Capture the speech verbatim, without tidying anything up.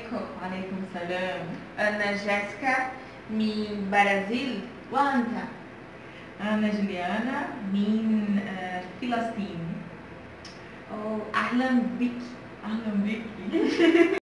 عليكم. وعليكم السلام. أنا جيسيكا من برازيل. وأنت؟ أنا جوليانا من آه، فلسطين. أو أهلا بك. أهلا بك.